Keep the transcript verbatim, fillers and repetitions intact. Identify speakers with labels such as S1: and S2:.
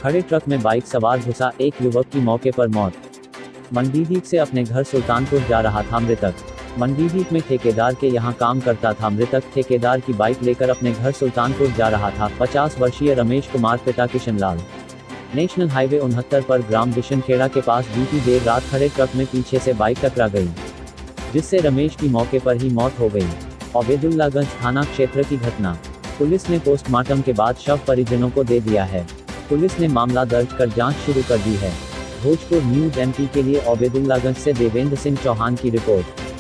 S1: खड़े ट्रक में बाइक सवार घुसा, एक युवक की मौके पर मौत। मंडीदीप से अपने घर सुल्तानपुर जा रहा था मृतक। मंडीदीप में ठेकेदार के यहां काम करता था मृतक। ठेकेदार की बाइक लेकर अपने घर सुल्तानपुर जा रहा था। पचास वर्षीय रमेश कुमार पिता किशनलाल। नेशनल हाईवे उनहत्तर पर ग्राम बिशनखेड़ा के पास बीती देर रात खड़े ट्रक में पीछे से बाइक टकरा गई, जिससे रमेश की मौके पर ही मौत हो गई। ओबेदुल्लागंज थाना क्षेत्र की घटना। पुलिस ने पोस्टमार्टम के बाद शव परिजनों को दे दिया है। पुलिस ने मामला दर्ज कर जांच शुरू कर दी है। भोजपुर न्यूज एमपी के लिए ओबेदुल्लागंज से देवेंद्र सिंह चौहान की रिपोर्ट।